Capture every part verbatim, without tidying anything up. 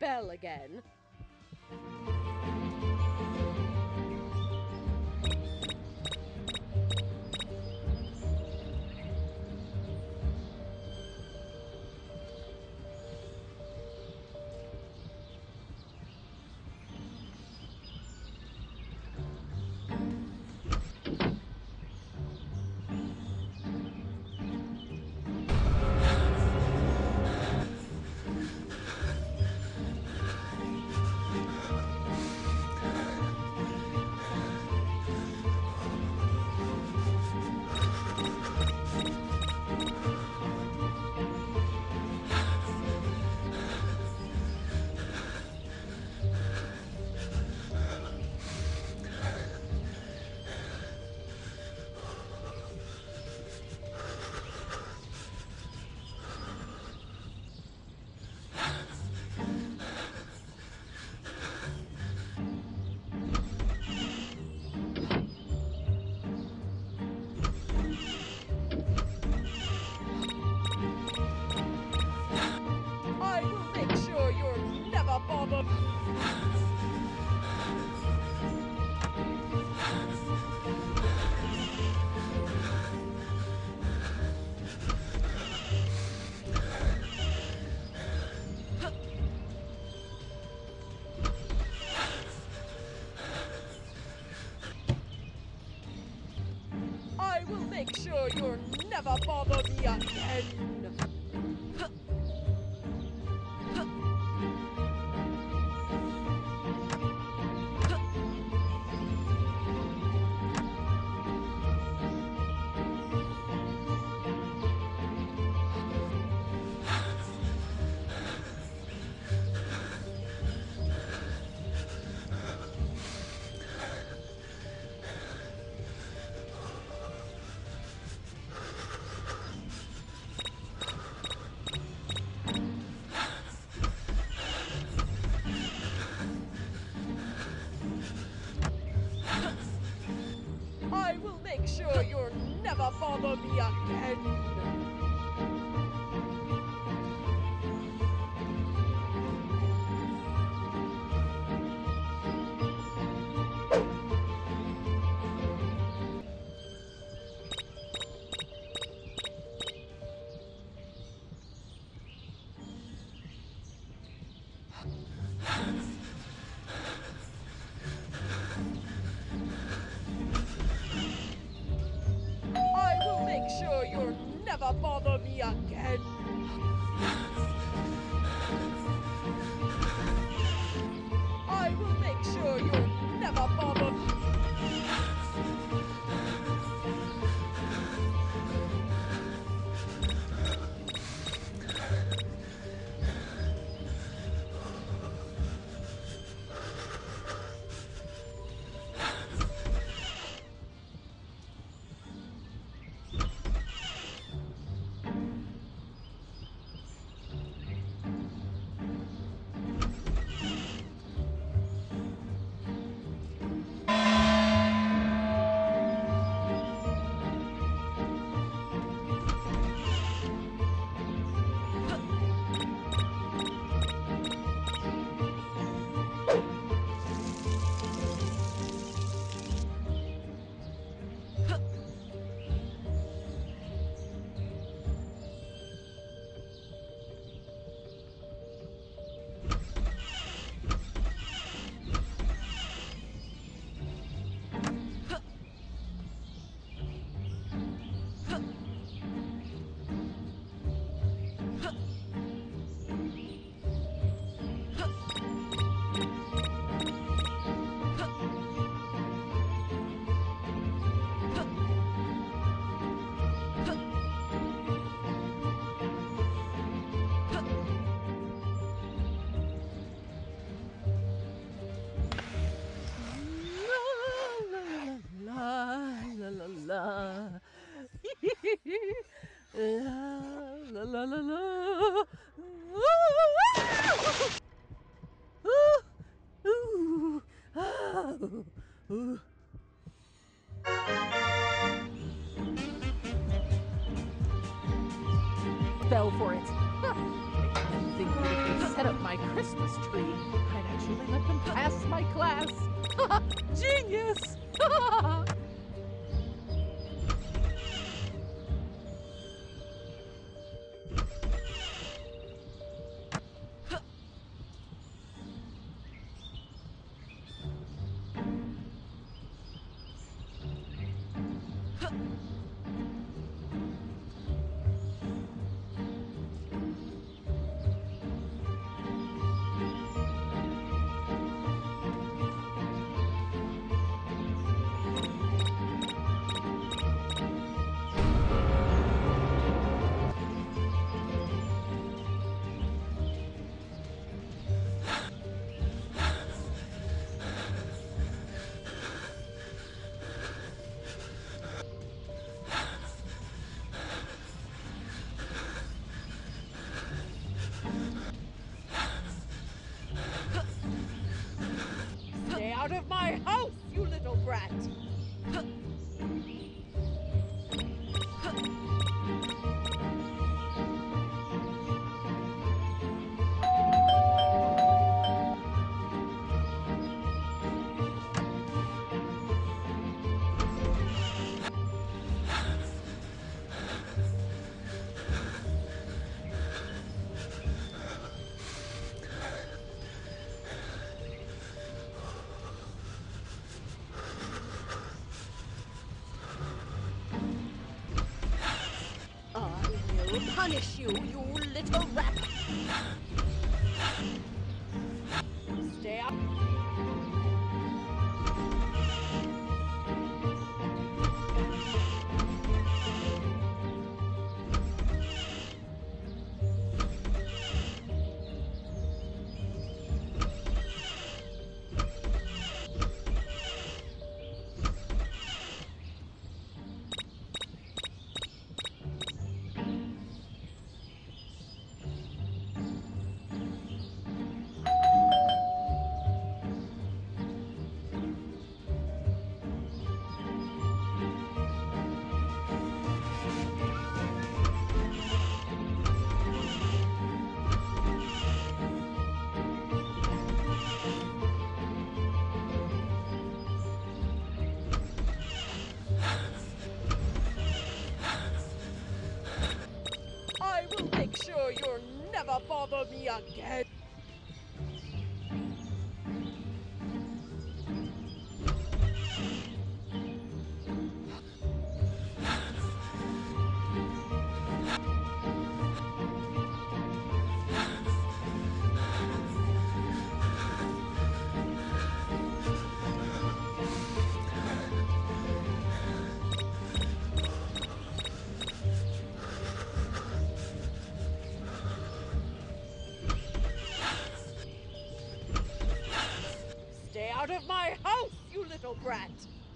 bell again. I will make sure you're never bothered. I will make sure you'll never bother me again. I will make sure you'll never bother me again. I will make sure you'll never bother me again. I will make sure you'll never bother me. la. La la la la la. Ooh, ooh, ah, ooh. Fell for it. think that if they set up my Christmas tree, I'd actually let them pass my class. Genius! Stay out of my house, you little brat! I will punish you, you little rat! Stay out. I will make sure you'll never bother me again. Stay out of my house, you little brat!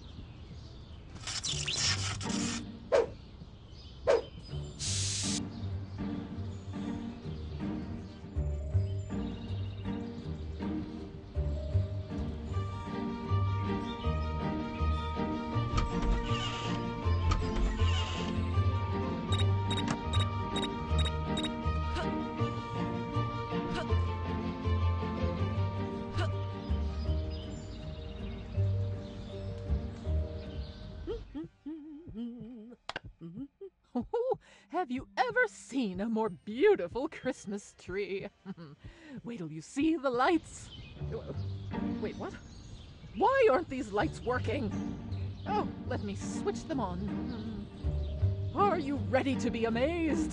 Have you ever seen a more beautiful Christmas tree? Wait till you see the lights. Wait, what? Why aren't these lights working? Oh, let me switch them on. Are you ready to be amazed?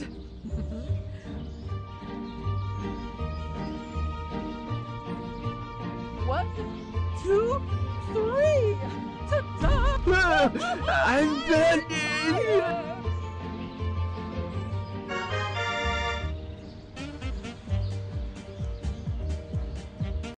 One, two, three! Ta-da! I'm burning!